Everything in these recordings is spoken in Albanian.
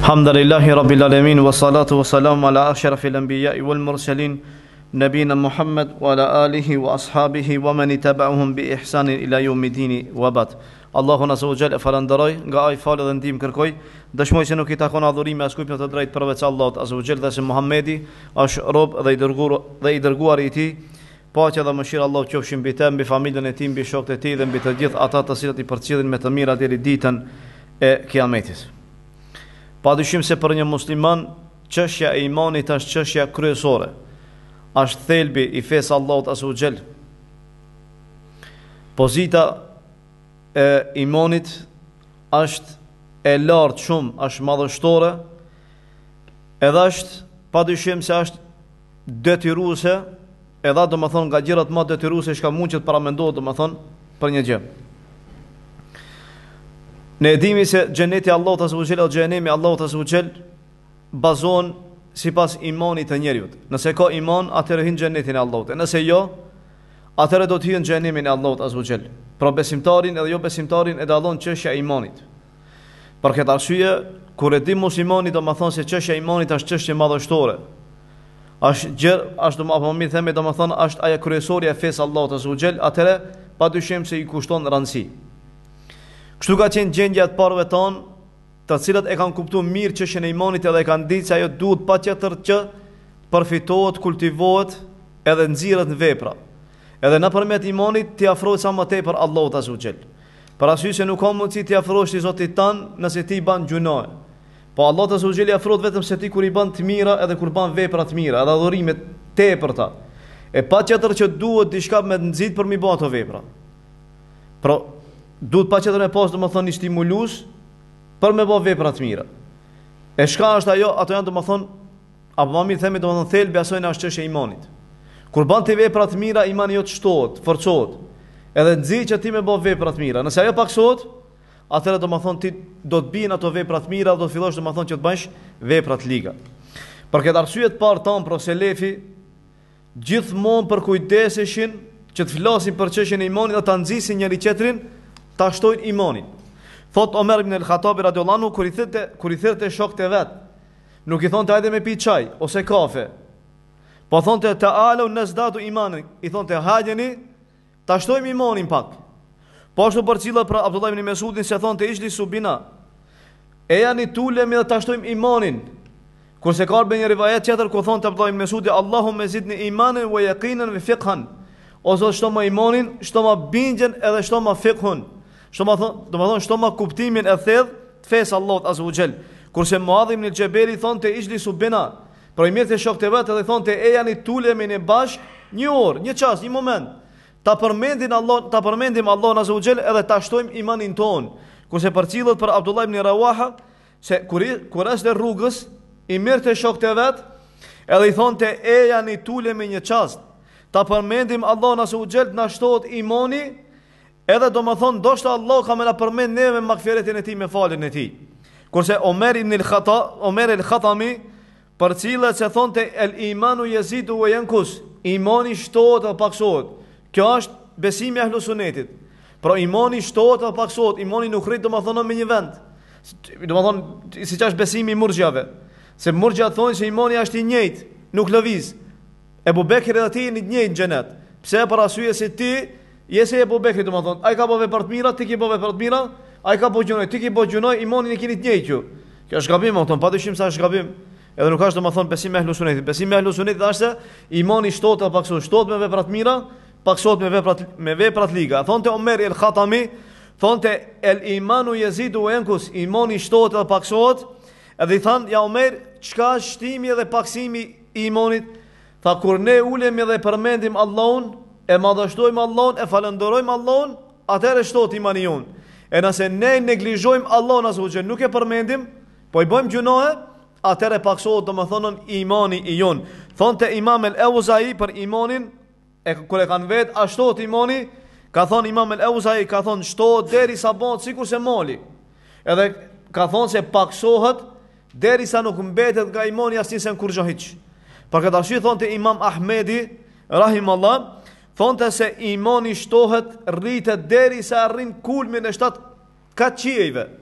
Alhamdulillahi Rabbil Alamin wa salatu wa salam ala ashrafil anbiya'i wal mursalin nabina Muhammad wa ala alihi wa ashabihi wa man itaba'uhum bi ihsanin ila yawmiddin wa ba'd. Allahun azza wa jalla falenderoj, nga ai falë dhe ndihmë kërkoj. Dëshmoj se nuk i takon adhurimi as kujt në të drejtë përveç Allahut azza wa jalla, dhe se Muhamedi është rob dhe i dërguar i tij. Paqja dhe mëshira Allahu qofshin mbi të, mbi familjen e tij, mbi shokët e tij dhe mbi të gjithë ata të cilët i përcjellin me të mira deri ditën e Kiametit. Padyshim se për një musliman çështja e imanit është çështja kryesore. Është thelbi i fesë Allahut azza wa jall. Pozita e imanit është e lartë shumë, është madhështore, edhe është padyshim se është detyruese, edhe do më thonë nga gjërat më detyruese që ka mund që të paramendohet do më thonë për një gjë. Ne edhimi se xheneti Allahut azza wa jall o xhenemi Allahut azza wa jall bazohen sipas imanit të njeriut. Nëse ka iman, atëherë hyn xhenetin e Allahut. Nëse jo, atëherë do të hyn xhenemin e Allahut azza wa jall. Pra besimtarin edhe jo besimtarin e dallon çështja e imanit. Për këtë arsye, kur e di muslimani do të thonë se çështja e imanit është çështje madhështore. Është më mirë themi do të thonë është ajo kryesorja e fesë Allahut azza wa jall, atëherë padyshim se i kushton rëndësi. Kështu ka qenë gjendja të parëve tonë, të cilët e kanë kuptuar mirë çështjen e imanit edhe e kanë ditë se ajo duhet patjetër që përfitohet, kultivohet edhe nxirret në vepra. Edhe nëpërmjet imanit ti afrohesh sa më tepër Allahut azza wa jall. Për arsye se nuk ka mundësi ti afrohesh ti Zotit tan nëse ti bën gjunoje. Po Allahu azza wa jall afrohet vetëm se ti kur i bën të mira edhe kur bën vepra të mira, edhe adhurime tepërta. E patjetër që duhet diçka me nxit për mi bë ato vepra. Pra duhet patjetër me pas domethënë një stimulus për me bë vepra të mira. E çka është ajo? Ato janë domethënë apo më mirë themi domethënë thelbi asaj është çështja e imanit. Kur bën ti vepra të mira, imani jot shtohet, forcohet. Edhe nxit që ti me bë vepra të mira. Nëse ajo paksohet, atëherë domethënë ti do të bien ato vepra të mira, do të fillosh domethënë që të bësh vepra të liga. Për këtë arsye të parë ton pro selefi gjithmonë përkujdeseshin që të flasin për çështjen e imanit dhe ta nxisin njëri tjetrin, ta shtojnë imanin. Thot Omer ibn al-Khattabi radhiyallahu anhu kur i thirrte shokët e vet, nuk i thonte hajde me pi çaj ose kafe. Po thonte ta'alu nazdadu imanin, i thonte hajeni ta shtojmë imanin pak. Po ashtu përcilla për Abdullah ibn Mesudin se thonte ishli subina. E janë tulemi dhe ta shtojmë imanin. Kurse ka bën një rivajet tjetër ku thonte Abdullah ibn Mesudi Allahumma zidni imanan wa yaqinan wa fiqhan. Ose shto më imanin, shto më bindjen edhe shto më fiqhun. Domethënë shto më kuptimin e thellë të fesë Allahut azza wa jall. Kurse Muadh ibn al-Jabeli thonte ishli subina. Por i mirë të shokët e vet edhe thonte e janë tulemi në bash një orë, një çast, një moment. Ta përmendim Allahun azza wa jall edhe ta shtojmë imanin ton. Kurse përcillet për Abdullah ibn Rawaha se kur është në rrugës i mirë të shokët e vet edhe i thonte e janë tulemi një çast. Ta përmendim Allahun azza wa jall na shtohet imani. Edhe do më thonë, ndoshta Allah ka me na përmend neve magfiretin e tij me faljen e tij. Kurse Omer el-Khatami përcillet se thonte el imanu yazidu wa yankus, imani shtohet dhe paksohet. Kjo është besimi i ahlus sunetit. Pra imani shtohet dhe paksohet, imani nuk rrit do më thonë me një vend. Do më thonë siç është besimi i murxhave. Se murxhat thonë se imani është i njëjtë, nuk lëviz. Ebu Bekri dhe ti jeni të njëjtë në xhenet. Pse? Për arsye se ti jese Ebu Bekri do më thonë, ai ka bëve për të mira, ti ki bëve për të mira, ai ka bëj gjunoj, ti ki bëj gjunoj, imanin e keni të njëjtë ju. Kjo është gabim, thonë, padyshim se është gabim. Edhe nuk është do më thonë besimi i ahlus sunetit. Besimi i ahlus sunetit është se imani shtohet apo paksohet, shtohet me vepra të mira, paksohet me vepra të liga. Thonte Omer el-Khatami, thonte el imanu yazidu wa yankus, imani shtohet apo paksohet. Edhe i thanë, ja Omer, çka është shtimi dhe paksimi i imanit? Tha kur ne ulemi dhe përmendim Allahun, e madhështojmë Allahun, e falenderojmë Allahun, atëherë shtohet imani jon. E nëse ne neglizhojmë Allahun azza wa jall, nuk e përmendim, po i bëjmë gjunohe, atëherë paksohet domethënë imani i jon. Thonte Imam el-Auzai për imanin, kur e kanë vet, a shtohet imani? Ka thonë Imam el-Auzai, ka thonë shtohet derisa bëhet sikur se mali. Edhe ka thonë se paksohet derisa nuk mbetet nga imani asnjë sen kur hiç. Për këtë arsye thonte Imam Ahmedi rahimallah, thonte se imani shtohet, rritet derisa arrin kulmin e 7 qiejve.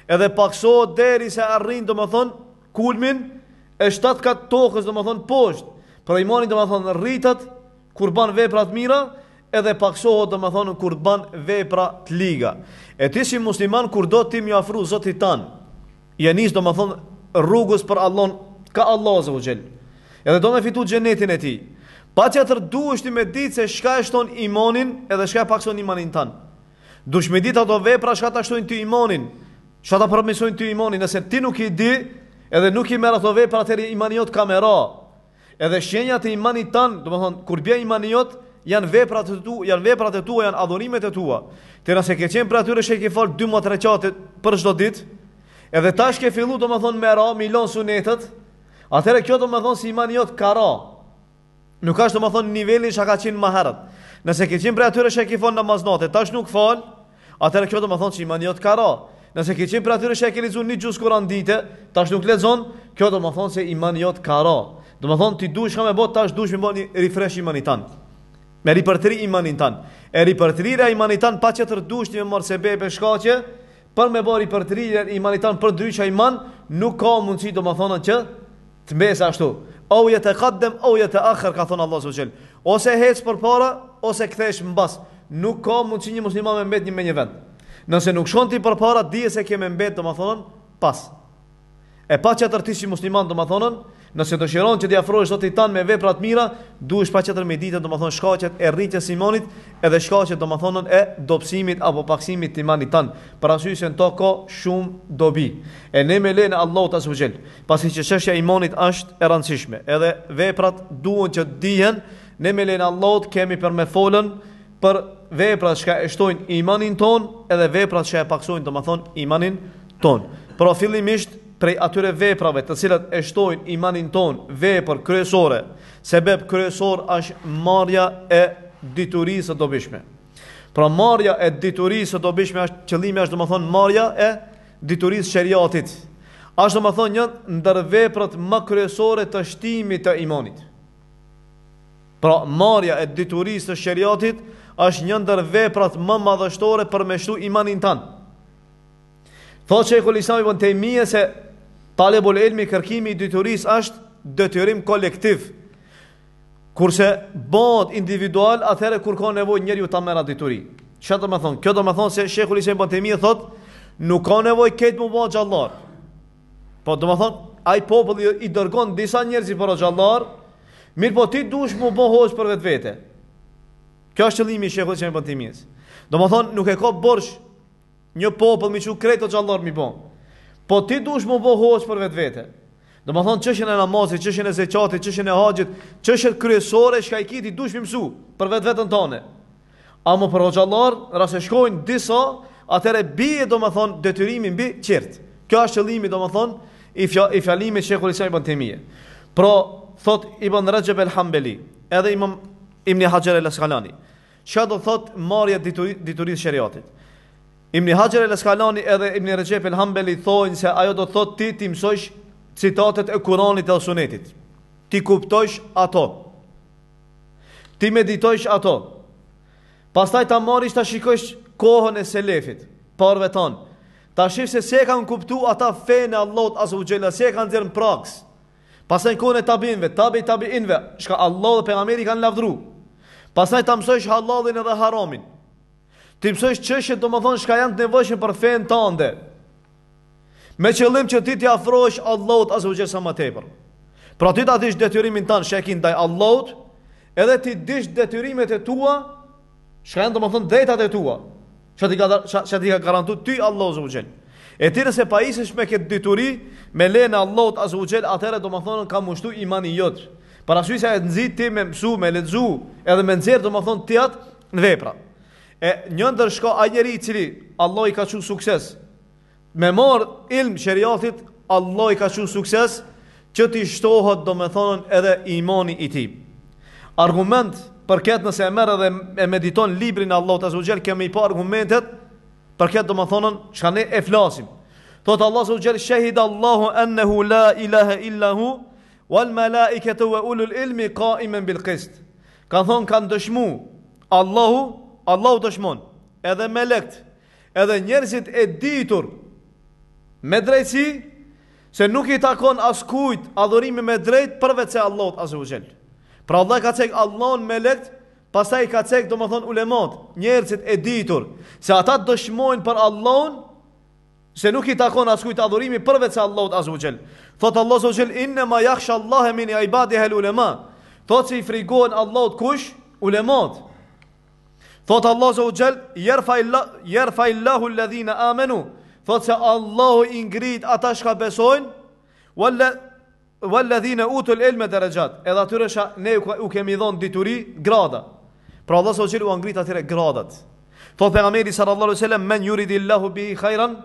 edhe paksohet deri se arrin kulmin e 7 kat tokës poshtë. Pra imani rritet kur ban vepra të mira edhe paksohet kur ban vepra të liga. E ti si musliman kur do ti më afru Zotit tan, je nis rrugës për Allahun, ka Allah azza wa jall. Edhe do me fitu xhenetin e tij. Patjetër duhesh ti me ditë se çka e shton imanin edhe çka e pakson imanin tan. Duhesh me ditë ato vepra çka ta shtojnë ty imanin, çka ta përmirësojnë ty imanin. Nëse ti nuk i di edhe nuk i merr ato vepra, atëherë imani jot ka merra. Edhe shenjat e imanit tan, kur bie imani jot, janë veprat e tua, janë adhurimet e tua. Ti nëse ke qenë për atyre që ke fal 12 rekate për çdo ditë, edhe tash ke fillu me ra milon sunetet, atëherë kjo si imani jot ka ra. Nuk ka nivelin që ka qenë më herët. Nëse ke qenë për atyre që ke fal namaznate, tash nuk fal, atëherë kjo si imani jot ka ra. Nëse ke qenë për atyre që ke lexuar një xhuz Kur'an dite, tash nuk lexon, kjo se imani jot ka ra. Ti duhesh me bot tash duhesh me bot një refresh imanit tan. Me ripërtëri imanin tan. E ripërtëria imanit tan patjetër duhesh ti me marr sebebe shkaqe për me bërë ripërtëria imanit tan për ndryshe iman, nuk ka mundësi që të mbes ashtu. Au yataqaddam au yataakhir ka thon Allahu subhanahu. Ose hec përpara ose kthesh mbas. Nuk ka mundësi një musliman me mbet me një vend. Nëse nuk shkon ti përpara, dije se ke me mbet pas. E patjetër ti si musliman nëse dëshiron që t'i afrohesh Zotit tan me vepra të mira, duhesh patjetër me ditë shkaqet e rritjes imanit edhe shkaqet e dobësimit apo paksimit të imanit tan. Për arsye se to ka shumë dobi. E ne me lenë Allahut azza wa jall, pasi që çështja e imanit është e rëndësishme, edhe veprat duhen që dihen, ne me lenë Allahut kemi për me folën për veprat që e shtojnë imanin ton edhe veprat që e paksojnë imanin ton. Por fillimisht prej atyre veprave të cilat e shtojnë imanin ton, vepër kryesore, sebeb kryesor është marrja e diturisë së dobishme. Pra marrja e diturisë së dobishme është qëllimi, është marrja e diturisë sheriatit. Është një ndër veprat më kryesore të shtimit të imanit. Pra marrja e diturisë së sheriatit është një ndër veprat më madhështore për me shtu imanin tan. Thotë Sheikhul Islam Ibn Taymija se talebul ilmi, kërkimi i diturisë është detyrim kolektiv. Kurse bëhet individual atëherë kur ka nevojë njeriu ta merr dituri. Çfarë do të thonë? Kjo do të thonë se Sheikhul Islam Ibn Taymija thotë nuk ka nevojë këtë më bëj xhallar. Po do të thonë ai populli i dërgon disa njerëz për xhallar, mirë po ti duhesh më bëj hoç për vetvete. Kjo është qëllimi i Sheikhul Islam Ibn Taymijës. Do të thonë nuk e ka borx një popull mi çu kreto xhallar mi bën. Po ti duhesh më bëj hoç për vetvete. Do të thonë çështjen e namazit, çështjen e zakatit, çështjen e haxhit, çështjet kryesore që ai kiti duhesh mi mësu për vetveten tonë. Amo për xhallar, rase shkojnë disa, atëre bie do të thonë detyrimi mbi qirt. Kjo është qëllimi do të thonë i fjalimit Sheikhul Islam Ibn Taymija. Pro thot Ibn Rajab el-Hanbali, edhe Imam Ibn Hajar el-Asqalani, çka do thot marrja diturisë sheriatit. Ibn Hajar el-Asqalani edhe Ibn Rajab el-Hanbali thonë se ajo do thot ti mësosh citatet e Kuranit dhe Sunetit. Ti kuptojsh ato. Ti meditojsh ato. Pastaj ta marrish ta shikosh kohën e selefit, parëve tanë. Ta shif se kanë kuptu ata fenë Allahut azza wa jalla, se kanë nxjerrë në praks. Pastaj kohën e tabiinëve, tabiinëve, çka Allah dhe pejgamberi kanë lavdëru. Pastaj ta mësosh halalin edhe haramin. Ti mësosh çështjet domethënë çka janë të nevojshme për fenë tënde. Me qëllim që ti t'i afrohesh Allahut azza wa jalla sa më tepër. Pra ti ta dish detyrimin tan shekin ndaj Allahut, edhe ti dish detyrimet e tua, çka janë domethënë drejtat e tua. Që ti ka garantu ty Allahu azza wa jall. E ti nëse pajisesh me këtë dituri, me lenë Allahut azza wa jall, atëherë domethënë ka mushtu imani jot. Para se e nxit ti me mësu, me lexu, edhe me nxjerr domethënë ti atë në vepra. E një ndër shka ai njeri i cili Allah i ka thënë sukses, me marr ilm sheriatit, Allah i ka thënë sukses që ti shtohet domethënë edhe imani i tij. Argument për këtë nëse e merr edhe e mediton librin e Allahut azza wa jall, kemi pa argumentet për këtë domethënë çka ne e flasim. Thot Allah azza wa jall, shahida Allahu annahu la ilaha illa hu wal malaikatu wa ulul ilmi qa'iman bil qist. Kanë dëshmu Allahu dëshmon, edhe melekt, edhe njerëzit e ditur me drejtësi, se nuk i takon askujt adhurimi me drejt përveç se Allahut azza wa jall. Pra Allah ka cek Allahun me lekt, pastaj ka cek domethën ulemat, njerëzit e ditur, se ata dëshmojnë për Allahun se nuk i takon askujt adhurimi përveç se Allahut azza wa jall. Thot Allah azza wa jall inna ma yakhsha Allah min ibadihi al-ulama. Thot se i frigohen Allahut kush? Ulemat. Thot Allah azza wa jall yarfa illahu alladhina amanu. Thot se Allahu i ngrit ata shka besojnë, walladhina utul ilma darajat. Edhe atyre ne u kemi dhënë dituri, grada. Pra Allah azza wa jall u ngrit atyre gradat. Thot pejgamberi sallallahu alaihi wasallam men yuridillahu bihi khairan,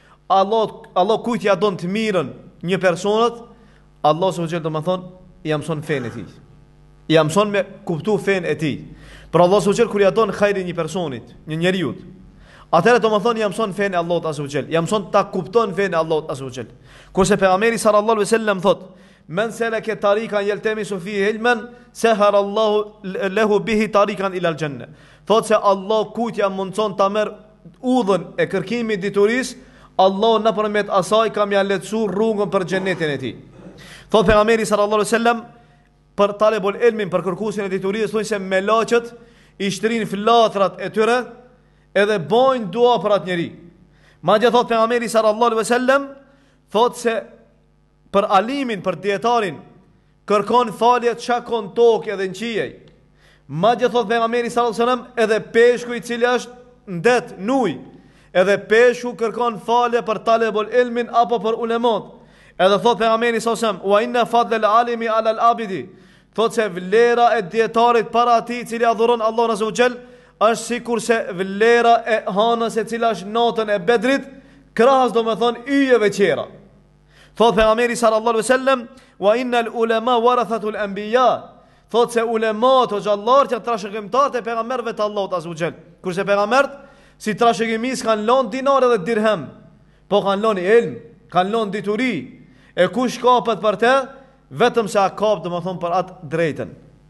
Allah kujt ja don të mirën një personat, Allah subhanahu wa taala do të thonë ja mëson fenë e tij. Ja mëson me kuptu fenë e tij. Por Allah subhanahu wa taala kur ja don khairin një personit, një njeriu, atëherë do të thonë ja mëson fenë e Allahut azza wa jall. Ja mëson ta kupton fenë e Allahut azza wa jall. Kurse pejgamberi sallallahu alaihi wasallam thot men selaka tariqan yaltamisu fihi ilman sahara Allahu lahu bihi tariqan ila al-janna. Thot se Allah kujt ja mundson ta merr udhën e kërkimit dituris, Allah në përmet asaj kam ja letësu rrugën për xhenetin e tij. Thot pejgamberi sallallahu alaihi wasallam për talebul ilmin, për kërkuesin e diturisë, thonë se melaçët i shtrin flatrat e tyre edhe bojnë dua për atë njeri. Madje thot pejgamberi sallallahu alaihi wasallam, thot se për alimin, për dietarin, kërkon falje çakon tokë edhe në qiej. Madje thot pejgamberi sallallahu alaihi wasallam, edhe peshku i cili është ndet nuj, edhe peshu kërkon falje për talebul ilmin apo për ulemat. Edhe thot pejgamberi sallallahu alaihi wasallam, wa inna fadlal alimi ala al-abidi. Thot se vlera e dietarit para atij i cili adhuron Allahun azza wa jall është sikur se vlera e hanës e cila është natën e Bedrit, krahas domethën yjeve qera. Thot pejgamberi sallallahu alaihi wasallam, wa innal ulama warathatul anbiya. Thot se ulemat o xhallarët janë trashëgimtarët e pejgamberëve të Allahut azza wa jall. Kurse pejgamberët si trashëgimis kanë lënë dinar edhe dirhem, po kanë lënë ilm, kanë lënë dituri. E kush kapet për te, vetëm se a kap domethën për atë drejtën.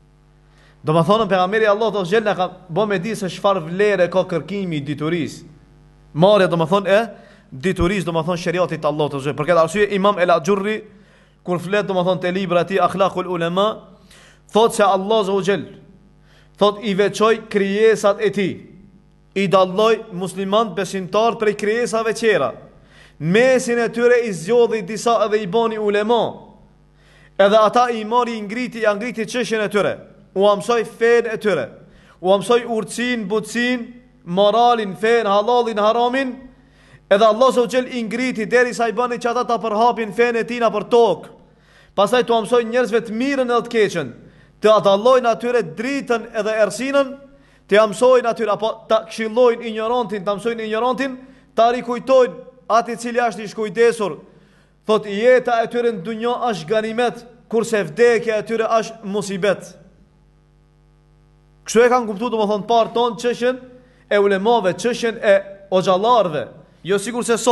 Domethën pejgamberi Allahu azza wa jall ka bë me di se çfarë vlerë ka kërkimi i diturisë. Marrja domethën e diturisë domethën shariatit të Allahut azza wa jall. Për këtë arsye Imam El-Ajurri kur flet domethën te libra e tij Akhlaqul Ulama, thot se Allah azza wa jall thot i veçoi krijesat e tij, i dalloj musliman besimtar prej krijesave qera. Në mesin e tyre i zgjodhi disa edhe i bani ulema. Edhe ata i mori i angriti çështjen e tyre. U amsoj fen e tyre. U amsoj urtësin, butësin, moralin, fen, halalin, haramin. Edhe Allah subhanahu wa taala i ngriti derisa i bani që ata ta përhapin fen e tina për tokë. Pastaj tu amsoj njerëzve të mirën edhe të keqen, të atallojnë atyre dritën edhe errësinën, të mësojnë atyre apo ta këshillojnë ignorantin, ta mësojnë ignorantin, ta rikujtojnë atë i cili është i shkujdesur. Thot jeta e tyre në dunjë është ganimet, kurse vdekja e tyre është musibet. Kështu e kanë kuptuar domethënë parë ton çështjen e ulemave, çështjen e xhallarëve. Jo sikur se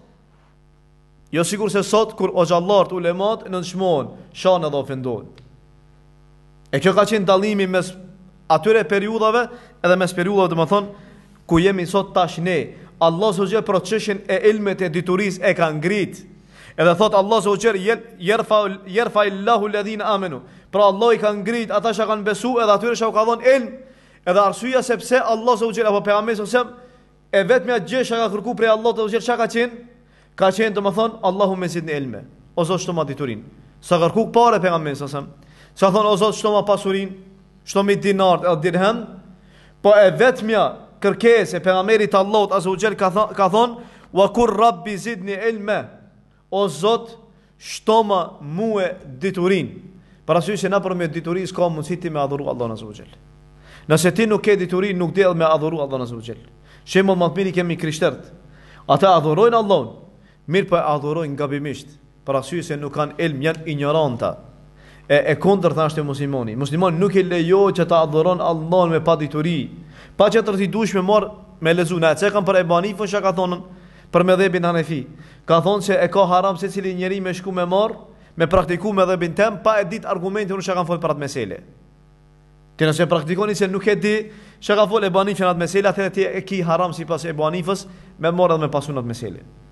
sot kur xhallarët ulemat nënçmohen, shanë edhe ofendohen. E kjo ka qenë dallimi mes atyre periudhave edhe mes periudhave domethënë ku jemi sot tash ne. Allah subhanahu wa taala për çështjen e ilmit e diturisë e ka ngrit. Edhe thot Allah subhanahu wa taala yarfa illahu alladhina amanu. Pra Allah i ka ngrit ata që kanë besu edhe atyre që u ka dhënë ilm. Edhe arsyeja sepse Allah subhanahu wa taala apo pejgamberi sallallahu alaihi wasallam e vetmja gjë që ka kërkuar prej Allahut subhanahu wa taala çka ka qenë? Ka qenë domethënë Allahumma zidni ilma. O Zot shto ma diturin. Sa kërkuar parë pejgamberi sallallahu alaihi wasallam. Sa thon o Zot shto ma pasurin, shto mi dinar edhe dirhem. Po e vetmja kërkesë e pejgamberit Allahut azza wa jall ka thon wa kur rabbi zidni ilma. O Zot shto ma mua diturin. Para sy se na për me dituris ka mundësi ti me adhuru Allahun azza wa jall. Nëse ti nuk ke diturin, nuk del me adhuru Allahun azza wa jall. Shembull më të miri kemi krishterët. Ata adhurojnë Allahun, mirë po adhurojnë gabimisht. Para sy se nuk kanë ilm, janë ignoranta. E kundërta është e muslimani. Muslimani nuk e lejohet që ta adhuron Allahun me pa dituri. Pa që të dush me marr me lezu. Na e kanë për Ebanifën që ka thonën për mëdhëbin Hanefi. Ka thonë se e ka haram secili njeri me shku me marr, me praktiku mëdhëbin tem pa e ditë argumentin që kanë fol për atë mesele. Ti nëse praktikoni se nuk e di çka ka fol Ebanifi në atë mesele, atëherë ti e ki haram sipas Ebanifës me marr edhe me pasun atë mesele.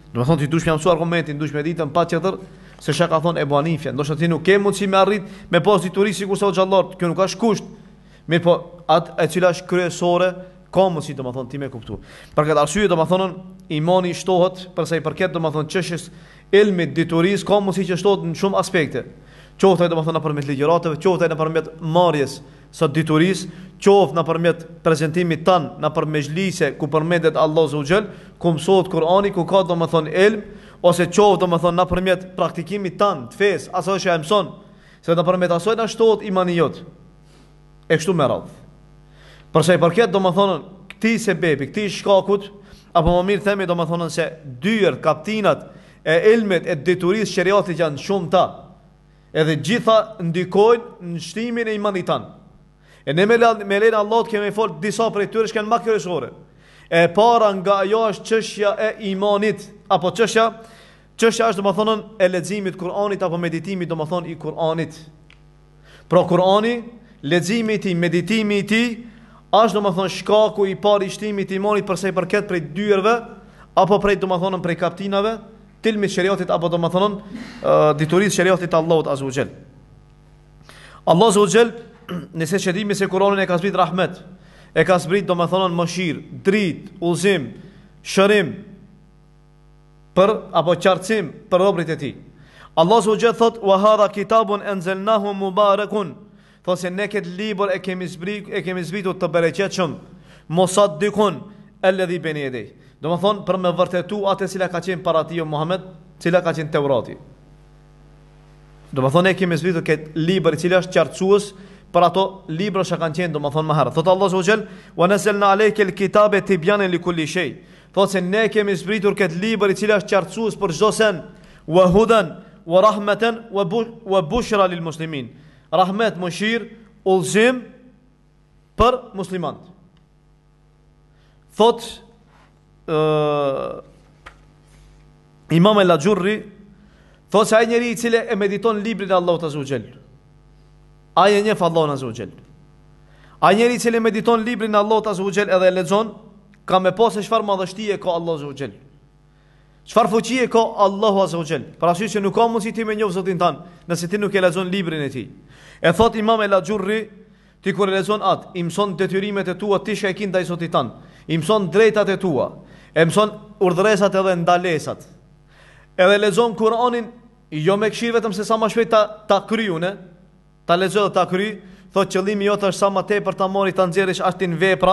Do të thonë ti dush me mësu argumentin, dush me ditën pa tjetër se çka ka thonë Ebu Hanifja. Ndoshta ti nuk ke mundësi me arrit me pas dituri sikur sa xhallar, kjo nuk ka kusht. Mirë po, atë e cila është kryesore, ka mundësi domethënë ti me kuptu. Për këtë arsye domethënë imani shtohet për sa i përket domethënë çështjes ilmit dituris, ka mundësi që shtohet në shumë aspekte. Qoftë domethënë nëpërmjet ligjëratave, qoftë nëpërmjet marrjes së dituris, qoftë nëpërmjet prezantimit tan nëpër mezhlise ku përmendet Allahu Subhanahu, ku mësohet Kur'ani, ku ka domethënë ilm, ose qoftë domethënë nëpërmjet praktikimit tan të fesë, asaj që e mëson, se nëpërmjet asaj na shtohet imani jot. E kështu me radhë. Për sa i përket domethënë këtij sebebi, këtij shkakut, apo më mirë themi domethënë se dyert kaptinat e ilmit e diturisë sheriatit janë shumë ta. Edhe gjitha ndikojnë në shtimin e imanit tan. E ne me lejnë Allah të kemi folë disa për e tyre shkenë ma kërësore. E para nga ajo është çështja e imanit, apo çështja është domethënë e leximit Kur'anit apo meditimit domethënë i Kur'anit. Pra Kur'ani, leximi i tij, meditimi i tij është domethënë shkaku i parë i shtimit të imanit përsa i përket prej dyerve apo prej domethënë prej kaptinave të ilmit sheriatit apo domethënë diturisë sheriatit Allahut azza wa jall. Allahu azza wa jall, nëse shëdimi se Kur'anin e ka zbrit rahmet, e ka zbrit domethënë mëshirë, dritë, udhëzim, shërim për apo qartësim për robërit e tij. Allahu azza wa jall thot: "Wa hadha kitabun anzalnahu mubarakun." Thotë se ne këtë libër e kemi zbritur të bereqetshëm, musaddiqun alladhi bayna yadayhi. Domethënë për me vërtetu atë cila ka qenë para tij Muhammed, cila ka qenë Teurati. Domethënë ne kemi zbritur këtë libër i cili është qartësues për ato libra që kanë qenë domethënë më herët. Thotë Allahu subhanahu wa taala: "Wa nazzalna alayka al-kitaba tibyanan li kulli shay." Thotë se ne kemi zbritur këtë libër i cili është qartësues për çdo sen, wa hudan wa rahmatan wa bushra lil muslimin. Rahmet, mëshirë, udhëzim për muslimanët. Thot Imam el-Ajurri, thot se ai njeri i cili e mediton librin e Allahut azza wa jall, ai e njeh Allahun azza wa jall. Ai njeri i cili mediton librin e Allahut azza wa jall edhe e lexon, ka me pas se çfarë madhështie ka Allahu azza wa jall. Çfarë fuqie ka Allahu azza wa jall. Për arsye që nuk ka mundësi ti me njoh Zotin tan, nëse ti nuk e lexon librin e tij. E thot Imam el-Ajurri, ti kur e lexon atë, i mëson detyrimet e tua ti që e ke ndaj Zotit tan, i mëson drejtat e tua, e mëson urdhëresat edhe ndalesat. Edhe lexon Kur'anin jo me këshirë vetëm se sa më shpejt ta kryune, ta lexoj dhe ta kry, thot qëllimi jot është sa më tepër ta marrë ta nxjerrësh atë në vepra,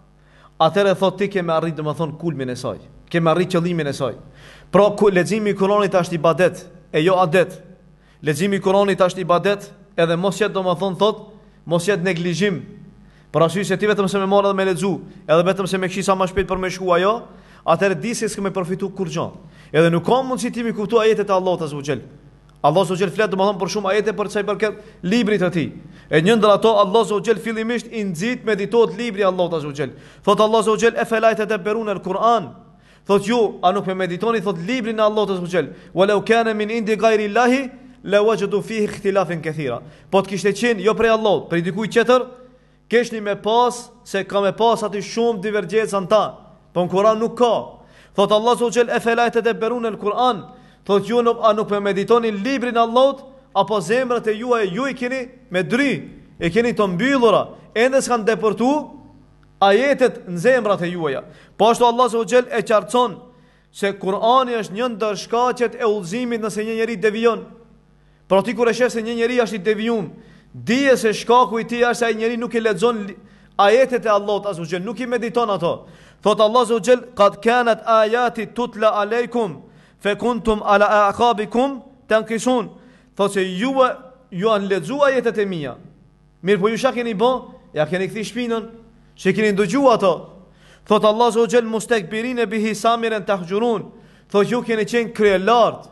atëherë thot ti ke me arrit domethën kulmin e saj, ke me arrit qëllimin e saj. Pra leximi i Kur'anit është ibadet, e jo adet. Leximi i Kur'anit është ibadet, edhe mos jetë domethën thot, mos jetë neglizhim. Për arsye se ti vetëm se më marr edhe me lexu, edhe vetëm se më kshi sa më shpejt për më shku ajo, atëherë di se s'ke më përfitu kur gjë. Edhe nuk ka mundësi ti më kuptoj ajetet e Allahut azza wa jall. Allahu azza wa jall flet domethën për shumë ajete për çaj përket librit të tij. E një ndër ato Allahu azza wa jall fillimisht i nxit meditohet libri i Allahut azza wa jall. Thot Allahu azza wa jall: "Efela yatadabbaruna al-Qur'an." Thot ju, a nuk me meditoni thot librin e Allahut azza wa jall. "Walau kana min indi ghayri Allahi la wajadu fihi ikhtilafan kathira." Po të kishte qenë jo prej Allahut, prej dikujt tjetër, keshni me pas se ka me pas aty shumë divergjenca në ta. Po në Kur'an nuk ka. Thot Allahu azza wa jall: "Efela yatadabbaruna al-Qur'an." Thot ju nuk me meditoni librin e Allahut, apo zemrat e juaja ju i keni me dry, e keni të mbyllura, ende s'kan depërtu ajetet në zemrat e juaja. Po ashtu Allahu azza wa jall e qartëson se Kur'ani është një ndër shkaqet e udhëzimit nëse një njeri devijon. Pra ti kur e shef se një njeri është i devijum, dije se shkaku i tij është se ai njeri nuk i lexon ajetet e Allahut azza wa jall, nuk i mediton ato. Thot Allahu azza wa jall: "Qad kanat ayati tutla alaykum fe kuntum ala aqabikum tanqisun." Thot se ju anë lexu ajetet e mia. Mirë, po ju çka keni bën? Ja keni kthi shpinën, që keni ndëgju ato. Thot Allahu azza wa jall: "Mustakbirin bihi samiran tahjurun." Thot ju keni qenë krelart,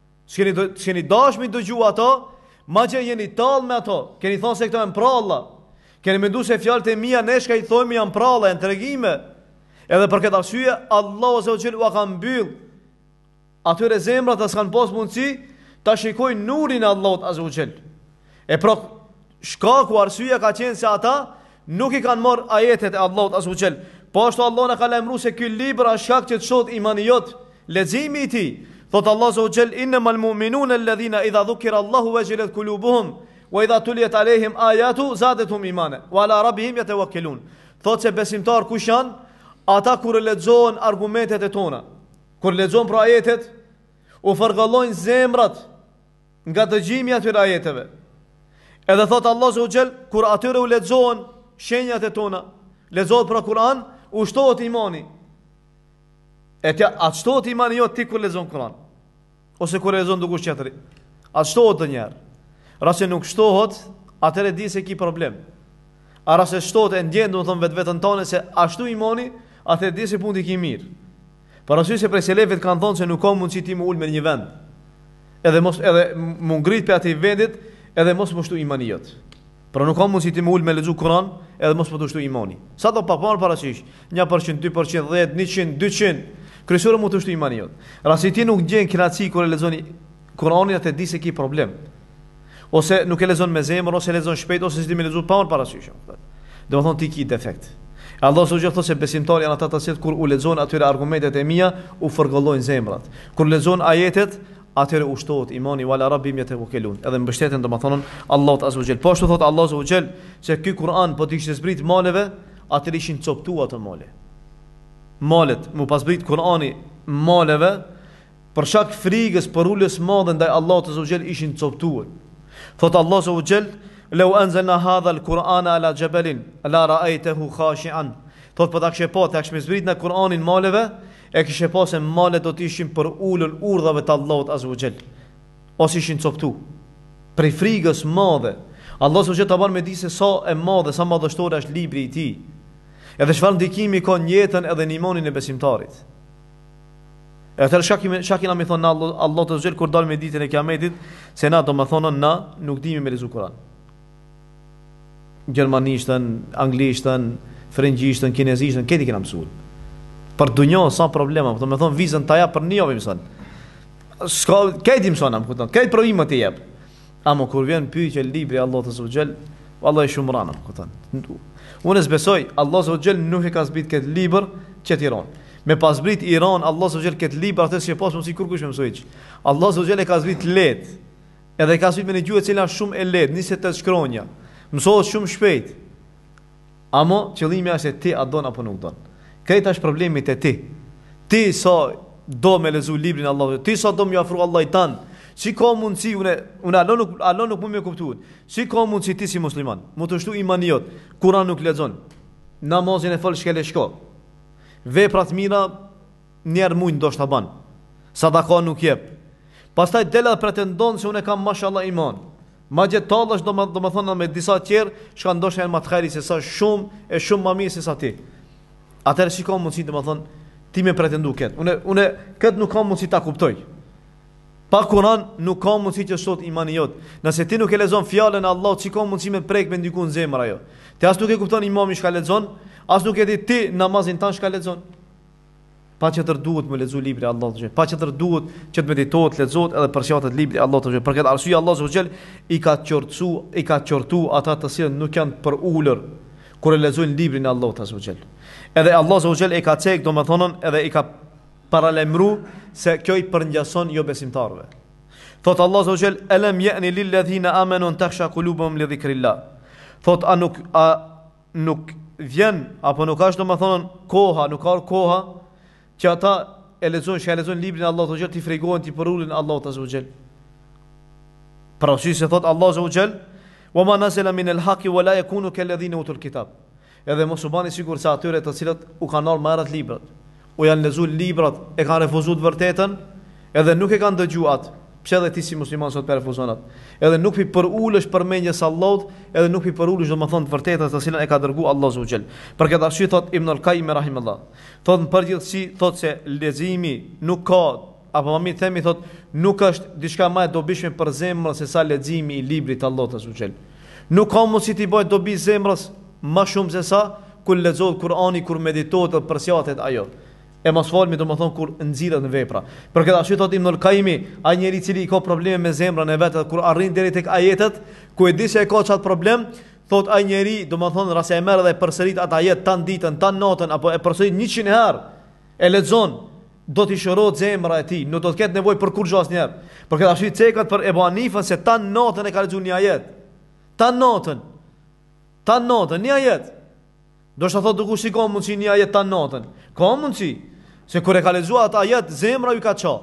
s'keni dashmi dëgju ato, madje jeni tallë me ato. Keni thonë se këto janë pralla. Keni menduar se fjalët e mia neshka i thojmë janë pralla, janë tregime. Edhe për këtë arsye Allahu azza wa jall u ka mbyll atyre zemrat as kanë pas mundësi ta shikojnë nurin e Allahut azza wa jall. E pra shkaku arsyeja ka qenë se ata nuk i kanë marrë ajetet e Allahut azza wa jall. Po ashtu Allah na ka lajmëruar se ky libër është shkak që të shohët imani jot, leximi I tij. Thot Allah azza wa jall innamal mu'minuna alladhina idha dhukira Allahu wajilat qulubuhum wa idha tuliyat alayhim ayatu zadatuhum imana wa ala rabbihim yatawakkalun. Thot se besimtar kush janë? Ata kur lexohen argumentet e tona, kur lexohen për ajetet, u fargallojnë zemrat nga dëgjimi atyre ajeteve. Edhe thot Allah azza wa jall kur atyre u lexohen shenjat e tona, lexohet pra Kur'an, u shtohet imani. E tja, atë shtohet imani jo ti kur lexon Kur'an, ose kur lexon dikush tjetri. Atë shtohet të njerë. Rase nuk shtohet, atëre di se ki problem. A rase shtohet e ndjen, do të thonë vetë vetën tane se ashtu imani, atëre di se punë ti ki mirë. Për arsye se prej selefit kanë thonë se nuk ka mundësi ti më ul me një vend. Edhe më ngrit për atij vendit, edhe mos më shtu imani jot. Pra nuk ka mundësi ti më ul me lexu Kur'an, edhe mos më të shtu imani. Sa do pa parë parasysh, 1%, 2%, 10, 100, 200, kryesore më të shtu imani jot. Rasi ti nuk gjen kënaqësi kur e lexoni Kur'anin, atë di se ki problem. Ose nuk e lexon me zemër, ose lexon shpejt, ose si më lexu pa parë parasysh. Domethënë ti ki defekt. Allah subhanahu wa taala se besimtarë janë ata të cilët kur u lexon atyre argumentet e mia u forgollojnë zemrat. Kur lexon ajetet, atëre u shtohet imani wala rabbim yatawakkalun. Edhe mbështeten domethënë Allahu azza wa jall. Po ashtu thot Allahu azza wa jall se ky Kur'an po të kishte zbrit maleve, atëre ishin coptuar ato male. Malet mu pas zbrit Kur'ani maleve për shkak frikës për ulës madhe ndaj Allahut azza wa jall ishin coptuar. Thot Allahu azza wa jall لو أنزلنا هذا القرآن على جبل لا رأيته خاشعا. Thot po ta kishe pa, ta kishme zbrit në Kur'anin maleve, e kishe pa se malet do të ishin për ulën urdhave të Allahut azza wa jall, ose ishin coptu prej frikës madhe. Allah subhanahu wa taala me di se sa e madhe, sa madhështor është libri I tij. Edhe çfarë ndikimi ka në jetën edhe në imanin e besimtarit. E atëherë shaki na më thonë Allah azza wa jall kur dal me ditën e Kiametit, se na do më thonë na nuk dimi me lezu Kur'an. Gjermanishtën, anglishtën, frëngjishtën, kinezishtën, këti kena mësuar. Për dunjo sa problema, do të thonë vizën ta jap për një javë mëson. S'ka këti mëson, am kupton. Këti provimet të jap. Amo kur vjen pyetje libri Allahu azza wa jall, wallahi shumë rana, kupton. Unë besoj Allahu azza wa jall nuk e ka zbrit këtë libër çet Iran. Me pas zbrit Iran Allahu azza wa jall këtë libër atë që pas mos I kurkush më mësoj. Allahu azza wa jall e ka zbrit lehtë. Edhe ka zbrit me një gjuhë e cila shumë e lehtë, 28 shkronja. Mësohet shumë shpejt. Amo qëllimi është se ti a don apo nuk don. Këta është problemi te ti. Ti sa do me lezu librin Allahut, ti sa do më afro Allahit tan. Si ka mundsi unë Allah nuk mund më kuptuar. Si ka mundsi ti si musliman, mu të shtu imani jot, Kur'an nuk lexon. Namazin e fal shkel e shko. Veprat mira njerë mund ndoshta ban. Sadaka nuk jep. Pastaj dela pretendon se unë kam mashallah iman. Ma gjithë talësh do më thonë me disa tjerë, shka ndoshtë e në matë khajri se sa shumë e shumë ma mirë se sa ti. Atëherë si ka mundësi të më thonë, ti me pretendu këtë. Une këtë nuk ka mundësi ta kuptoj. Pa Kur'an nuk ka mundësi që sot imani jot. Nëse ti nuk e lexon fjalën e Allahut, si ka mundësi me prek me ndikun zemra ajo. Ti as nuk e kupton imamin çka lexon, as nuk e di ti namazin tan çka lexon. Pa qëtër duhet me lexu libri Allahut xhel. Pa qëtër duhet që të meditohet, lexohet edhe përshtatet libri Allahut xhel. Për këtë arsye Allahu xhel i ka qortu ata të cilët nuk janë për ulur kur e lexojnë librin e Allahut xhel. Edhe Allahu xhel e ka cek, domethënë edhe i ka paralemru se kjo I përngjason jo besimtarve. Thot Allahu xhel alam ya'ni lil ladhina amanu an takhsha qulubuhum li dhikrillah. Thot a nuk vjen apo nuk është domethënë koha, nuk ka koha që ata e lexojnë librin e Allahut xhel, ti fregohen ti për ulën e Allahut azza wa jall. Pra se thot Allahu azza wa jall, "Wa ma nazala min al-haqi wa la yakunu kal ladhina utul kitab." Edhe mos u bani sigur se atyre të cilët u kanë marrë marrat librat, u janë lexuar librat, e kanë refuzuar të vërtetën, edhe nuk e kanë dëgjuar atë. Pse edhe ti si musliman sot për refuzon atë? Edhe nuk pi për ulësh për mendjes Allahut, edhe nuk pi për ulësh domethënë të vërtetën të cilën e ka dërguar Allahu azza wa jall. Për këtë arsye thot Ibn al-Qayyim rahimahullah, thot në përgjithësi thot se leximi nuk ka, apo më mirë themi thot nuk është diçka më e dobishme për zemrën se sa leximi I librit të Allahut azza wa jall. Nuk ka mundësi ti bëj dobi zemrës më shumë se sa kur lexohet Kur'ani, kur meditohet dhe përsjatet ajo. E mos folmi domethënë kur nxirret në vepra. Për këtë arsye thot Ibn al-Qayyim, ai njeri I cili ka probleme me zemrën e vet, kur arrin deri tek ajetet, ku e di se e ka çat problem, thot ai njeri domethënë rase e merr dhe përsërit atë ajet tan ditën, tan natën apo e përsërit 100 herë. E lexon do t'i shërohet zemra e tij, nuk do të ketë nevojë për kurrë asnjëherë. Për këtë arsye cekat për Ebu Hanifën se tan natën e ka lexuar një ajet. Tan natën një ajet. Do të thotë duke shikon mundsi një ajet tan natën. Ka mundsi se kur e ka lexuar atë ajet zemra ju ka ço.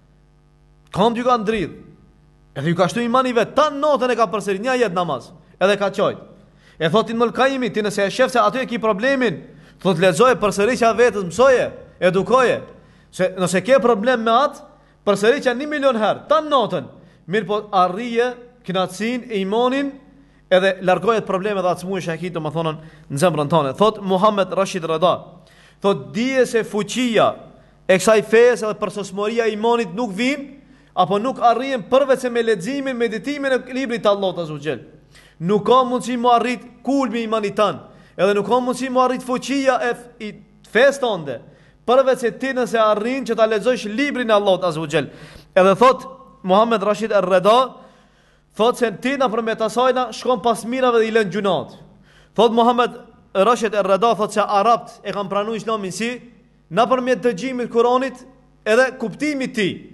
Kam dy ka ndrit. Edhe ju ka shtu imani vet, tan natën e ka përsëri një ajet namaz. Edhe ka çojt. E thotin Ibn Qayyim ti nëse e shef se aty e ki problemin, thot lexoje përsërisja vetës, mësoje, edukoje. Se nëse ke problem me atë, përsërisja 1.000.000 herë, tan natën. Mirë po arrije kënaqësinë e imanin edhe largohet probleme dhe atësmu e shahit, më thonën në zemrën tane. Thot Muhammed Rashid Reda, thot dije se fuqia e kësaj fesë edhe përsosmoria e imanit nuk vinë, apo nuk arrijen përveç se me leximin, meditimin e librit të Allahut Azza wa Jall. Nuk ka mundësi mu arrit kulmi imanit tanë, edhe nuk ka mundësi mu arrit fuqia e fesë tënde, përveç se ti nëse arrin që ta lexosh librin e Allahut Azza wa Jall. Edhe thot Muhammed Rashid Reda, thot se ti nëpërmjet asajna shkon pas mirave dhe i lën gjunat. Thot Muhammed Rashid Reda, thot se arabt e kanë pranuar Islamin si nëpërmjet dëgjimit të Kuranit edhe kuptimit të tij.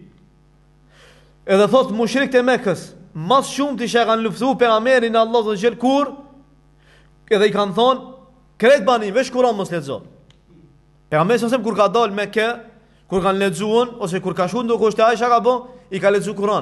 Edhe thot mushrikët e Mekës, mas shumë të ishe kanë luftu pejgamberin e Allahut Azza wa Jall kur edhe i kanë thonë krejt bani veç Kur'an mos lexo. Pejgamberi sa kur ka dalë Mekë, kur kanë lexuar ose kur ka shkuar ndonjë te Aisha ka bë, i ka lexuar Kur'an.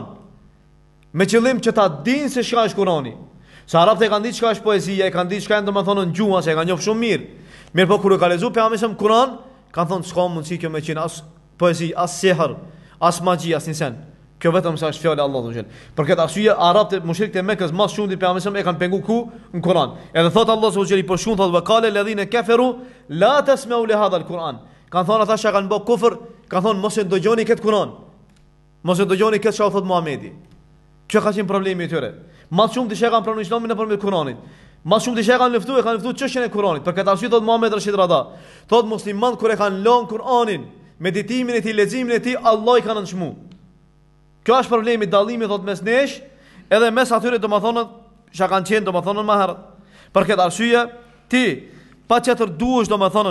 Me qëllim që ta dinë se çka është Kur'ani. Sa arabët e kanë ditë çka është poezia, e kanë ditë çka domethënë në gjuhë, se e kanë njohur shumë mirë. Mirë po kur e ka lexuar pejgamberi Kur'an, kanë thonë s'ka mundësi kjo me qenë as poezi, as sehr, as magji, as insen. Kjo vetëm sa është fjalë e Allahut xhel. Për këtë arsye arabët mushrikët e Mekës më shumë ditë pejgamberi e kanë pengu ku në Kur'an. Edhe thot Allahu xhel për shumë thot vaqale alladhina kafaru la tasma'u li hadha al-Qur'an. Kan thonë ata që kanë bë kufër, kanë thonë mos e dëgjoni këtë Kur'an. Mos e dëgjoni këtë çfarë thot Muhamedi. Kjo ka qenë problemi i tyre. Më shumë dishë kanë pranuar Islamin nëpërmjet Kur'anit. Më shumë dishë kanë luftuar çështjen e Kur'anit. Për këtë arsye thot Muhammed Rashid Rada, thot muslimanët kur e kanë lënë Kur'anin, meditimin e tij, leximin e tij, Allah i ka nënçmuar. Kjo është problemi dallimi thot mes nesh edhe mes atyre domethënë që kanë qenë domethënë më herët. Për këtë arsye ti patjetër duhesh domethënë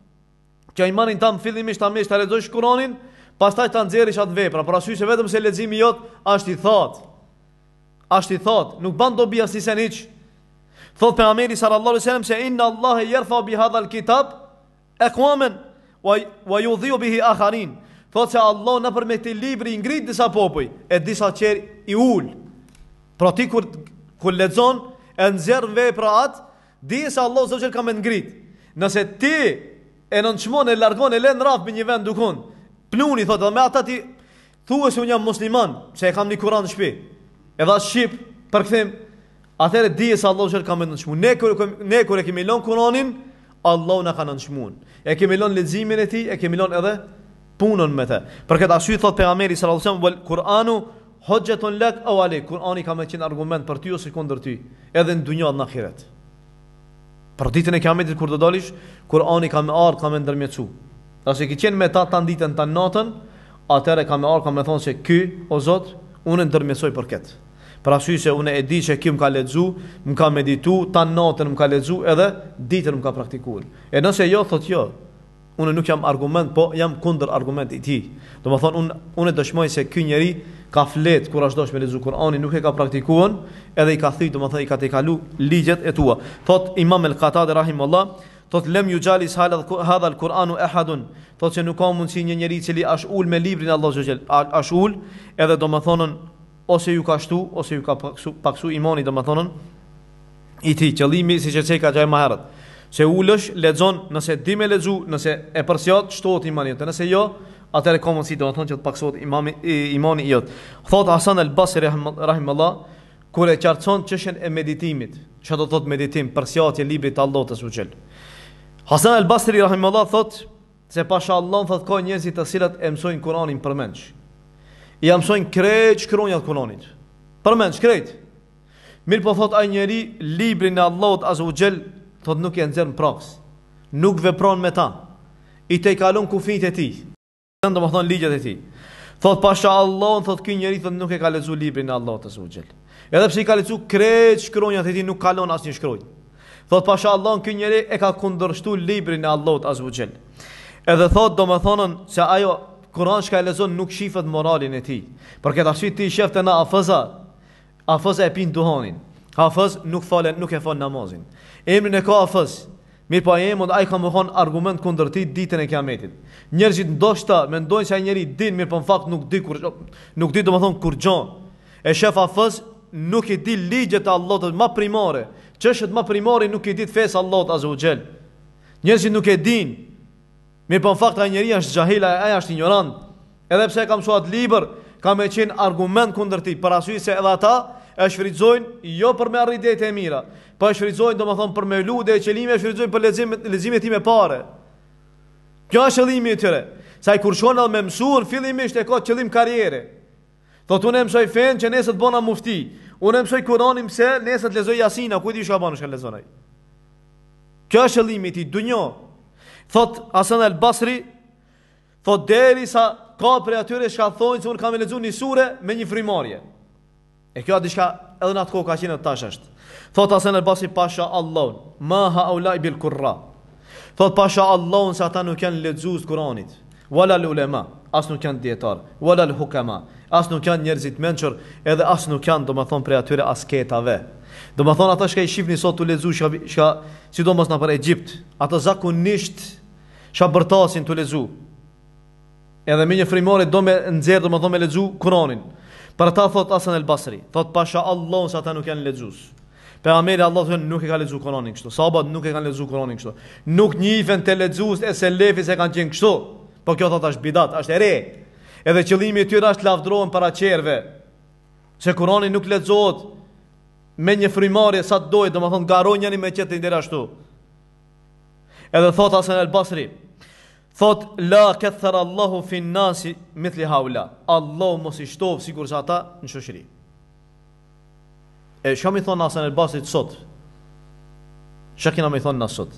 që imanin tam fillimisht ta mësh ta lexosh Kur'anin, pastaj ta nxjerrësh atë vepra, por arsye se vetëm se leximi jot është i thot. Është i thot, nuk ban dobi as nisen hiç. Thot pejgamberi sallallahu alaihi wasallam se inna Allaha yarfa bi hadha al-kitab aqwaman wa yudhi'u bihi akharin. Thot se Allah nëpërmjet këtij libri i ngrit disa popuj e disa qer i ul. Pra ti kur lexon e nxjerr vepra atë, di se Allah zotë ka më ngrit. Nëse ti e nënçmon e largon e lën rraf me një vend dukun, pluni thot me ata ti thuaj se un jam musliman, se e kam në Kur'an në shtëpi. Edhe as shqip përkthim, atëherë di se Allah zotë ka më nënçmuar. Ne kur e kemi lën Kur'anin, Allah na ka nënçmuar. E kemi lën leximin e tij, e kemi lën edhe punën me të. Për këtë arsye thot pejgamberi sallallahu alajhi wasallam, Kur'anu hujjatun lak aw alik. Kur'ani ka më qenë argument për ty ose kundër ty, edhe në dunjë dhe në ahiret. Për ditën e Kiametit kur do dalish, Kur'ani ka më ardh, ka më ndërmjetsu. Nëse ki qenë me ta tan ditën tan natën, atëherë ka më ardh, ka më thonë se ky o Zot, unë ndërmjetsoj për këtë. Për arsye se unë e di se ky më ka lexu, më ka meditu, tan natën më ka lexu edhe ditën më ka praktikuar. E nëse jo thot jo, unë nuk jam argument, po jam kundër argument i tij. Domethënë unë dëshmoj se ky njeri ka flet kur as dosh me lexu Kur'anin, nuk e ka praktikuar, edhe i ka thënë domethënë i ka tejkalu ligjet e tua. Thot Imam al-Qatadi rahimahullah, thot lem yujalis hadha al-Qur'anu ahadun. Thot se nuk ka mundsi një njeri i cili as ul me librin e Allahut xhel, as ul, edhe domethënë ose ju ka shtu ose ju ka paksu imani domethënë i tij. Qëllimi siç e thej ka gjë më herët. Se ulesh, lexon, nëse di me lexu, nëse e përsjat, shtohet imani jot. Nëse jo, atëherë ka mundësi domethënë që të paksohet imani jot. Thot Hasan al-Basri rahimahullah, kur e qartëson çështjen e meditimit. Çfarë do thot meditim? Përsjatje librit të Allahut azza wajel. Hasan al-Basri rahimahullah thot se pashallah thot ka njerëz të cilët e mësojnë Kur'anin përmendsh. I mësojnë krejt shkronjat Kur'anit. Përmendsh krejt. Mirë po thot ai njeri librin e Allahut azza wajel thot nuk e nxjerr në praks, nuk vepron me ta, i te kalon kufit e tij, do të thonë ligjet e tij. Thot pasha Allah, thot ky njeri thot nuk e ka lexuar librin e Allahut azza wajel. Edhe pse i ka lexuar krejt shkronjat e tij, nuk kalon asnjë shkronjë. Thot pasha Allah, ky njeri e ka kundërshtuar librin e Allahut azza wajel. Edhe thot domethënë se ajo Kur'an çka e lexon nuk shifet moralin e tij. Për këtë arsye ti shef te na Hafiza e pin duhanin. Hafiz nuk e fal namazin. Emrin e ka Hafiz. Mirë pa emot, ai ka më thonë argument kundër ti ditën e kiametit. Njerëzit ndoshta mendojnë se ai njeri din, mirë po në fakt nuk di domethënë kur gjon. E shef Hafiz nuk i di ligjet e Allahut më primare. Çështjet më primare nuk i di fesë Allahut azza wa xal. Njerëzit nuk e din. Mirë po në fakt ai njeri është xahil, ai është ignorant. Edhe pse ka mësuar libër, ka më qenë argument kundër ti, për arsye se edhe ata e shfrytëzojnë jo për me arrit idetë e mira, po e shfrytëzojnë domethënë për me lutë e qelime, e shfrytëzojnë për leximin tim e parë. Kjo është qëllimi i tyre. Sa i kur shkon edhe me mësuar fillimisht e ka qëllim karriere. Thotë unë mësoj fen që nesër të bëna mufti. Unë mësoj Kur'anin pse nesër të lexoj Jasina, ku di çka bën shka lexon ai. Kjo është qëllimi i tij, dunjë. Thot Hasan al-Basri, thot derisa ka për atyre që thonë se unë kam lexuar një sure me një frymarrje. E kjo diçka edhe në atë kohë ka qenë tash është. Thot Hasan al-Basri, pasha Allah, ma haula bil qurra. Thot pasha Allah se ata nuk janë lexues Kur'anit, wala al ulema, as nuk janë dietar, wala al hukama, as nuk janë njerëzit mençur, edhe as nuk janë domethënë për atyre asketave. Domethënë ata që i shihni sot tu lexues çka sidomos na për Egjipt, ata zakonisht bërtasin tu lexu. Edhe me një frymore do me nxjerr domethënë me lexu Kur'anin. Për ata thot Hasan al-Basri, thot pasha Allah se ata nuk janë lexues. Pejgamberi Allah nuk e ka lexuar Kur'anin kështu. Sahabat nuk e kanë lexuar Kur'anin kështu. Nuk njihen te lexues e selefit se kanë qenë kështu. Po kjo thot është bidat, është e re. Edhe qëllimi i tyre është lavdërohen para qerve. Se Kur'ani nuk lexohet me një frymarrje sa të dojë, domethënë garon njëri me qetë deri ashtu. Edhe thot Hasan al-Basri, thot la kathara Allahu fi nasi mithli haula. Allah mos i shtov sikur sa ata në shoqëri. E çka më thon Hasan al-Basri sot? Çka kena më thon na sot?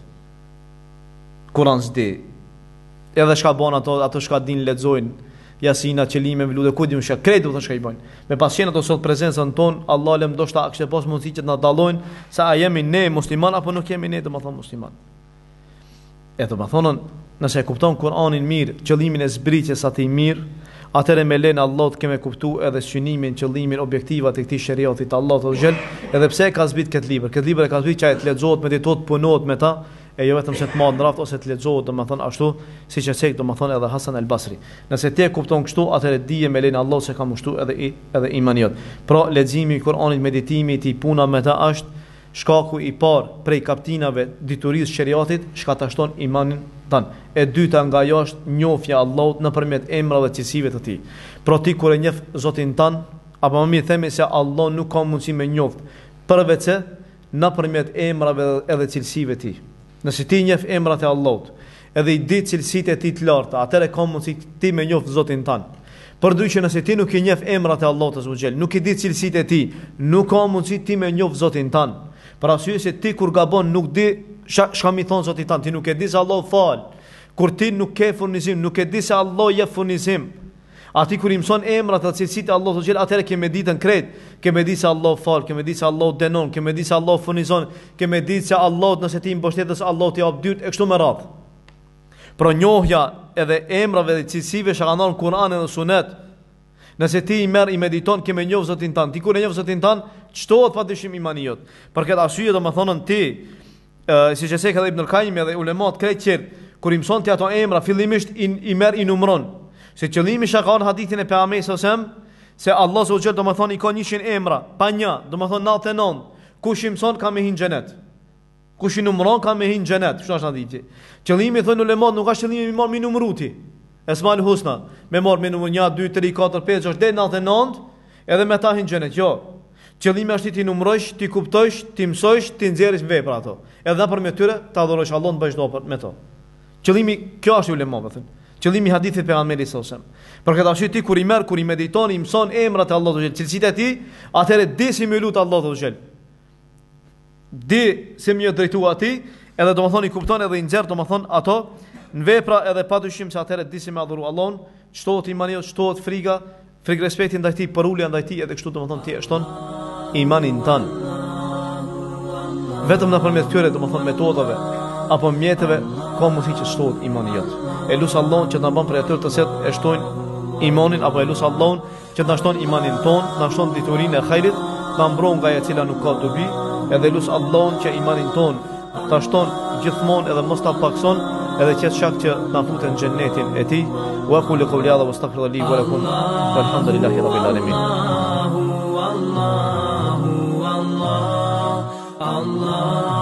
Kur'an s'di. Edhe çka bën ato çka din lexojnë Jasina, qelime, lutë, ku diun çka kredu thonë çka i bën. Me pasqen ato sot prezencën ton, Allah lem ndoshta kishte pas mundësi që të na dallojnë se a jemi ne musliman apo nuk jemi ne domethënë musliman. E domethënë nëse e kupton Kur'anin mirë, qëllimin e zbritjes atij mirë, atëherë me lenë Allahut kemë kuptuar edhe synimin, qëllimin, objektivat e këtij shariatit të Allahut të xhel, edhe pse ka zbrit këtë libër. Këtë libër e ka zbrit që të lexohet, meditohet, punohet me ta, e jo vetëm se të marrë ndraft ose të lexohet domethënë ashtu, siç e thek domethënë edhe Hasan al-Basri. Nëse ti e kupton kështu, atëherë dije me lenë Allahut se ka mushtuar edhe imaniot. Pra leximi i Kur'anit, meditimi i tij, puna me ta është shkaku i parë prej kaptinave diturisë shariatit, shkatashton imanin tan. E dyta nga ajo është njohja e Allahut nëpërmjet emrave dhe cilësive të tij. Pra ti kur e njeh Zotin tan, apo më mirë themi se Allah nuk ka mundësi me njoft përveç se nëpërmjet emrave edhe cilësive të tij. Nëse ti njeh emrat e Allahut, edhe i di cilësitë e tij të larta, atëherë ka mundësi ti me njoft Zotin tan. Përndryshe nëse ti nuk i njeh emrat e Allahut azza wa xal, nuk i di cilësitë e tij, nuk ka mundësi ti me njoft Zotin tan. Për arsye se ti kur gabon nuk di çka mi thon Zoti tan, ti nuk e di se Allah fal. Kur ti nuk ke furnizim, nuk e di se Allah jep furnizim. Ati kur i mëson emrat dhe cilësitë e Allahut xhel, atëherë ke me ditën krejt, ke me ditë se Allah fal, ke me ditë se Allah denon, ke me ditë se Allah furnizon, ke me ditë se Allah nëse ti mbështetesh Allah t'i jap dyrt e kështu me radhë. Por njohja edhe emrave dhe cilësive që kanë në Kur'an dhe Sunet, nëse ti i merr i mediton, ke me njoh Zotin tan. Ti kur e njoh Zotin tan, çtohet padyshim imani jot. Për këtë arsye domethënë ti, siç e thek edhe Ibn al-Qayyim dhe ulemat krejt kur i mëson ti ato emra, fillimisht i merr i numëron. Se qëllimi që ka në hadithin e pejgamberit se Allah subhanahu wa taala domethënë i ka 100 emra, pa një, domethënë 99. Kush i mëson ka me hin xhenet. Kush i numëron ka me hin xhenet. Kështu është hadithi. Qëllimi thon ulemat nuk ka qëllimi me numëruti. Esmaul Husna, me marr me numër 1 2 3 4 5 6 deri 99, edhe me ta hin xhenet. Jo. Qëllimi është ti numërosh, ti kuptosh, ti mësosh, ti nxjerrësh vepra ato. Edhe përmes tyre ta adhurosh Allahun bëj çdo me to. Qëllimi kjo është ulemave thënë. Qëllimi i hadithit pejgamberit sallallahu alajhi wasallam. Për këtë arsye ti kur i merr, kur i mediton, i mëson emrat e Allahut xhel, cilësitë e tij, atëherë di si më lut Allahut xhel. Di si më drejtu atij, edhe domethënë i kupton edhe i nxjerr domethënë ato në vepra edhe padyshim se atëherë di si më adhuru Allahun, çtohet imani, çtohet frika respekti ndaj tij, për ulja ndaj tij edhe kështu domethënë ti e shton imanin tan. Vetëm nëpërmjet këtyre domethënë metodave apo mjeteve ka mundësi që shtohet imani jot. E lut Allahun që na bën për atyre të cilët e shtojnë imanin, apo e lut Allahun që na shton imanin ton, na shton diturinë e xhairit, na mbron nga ajo e cila nuk ka dobi, edhe lut Allahun që imanin ton ta shton gjithmonë edhe mos ta pakson, edhe qet shak që na futen në xhennetin e tij. Wa qul qawli hadha wastaghfirullahi li wa lakum walhamdulillahi rabbil alamin. Allah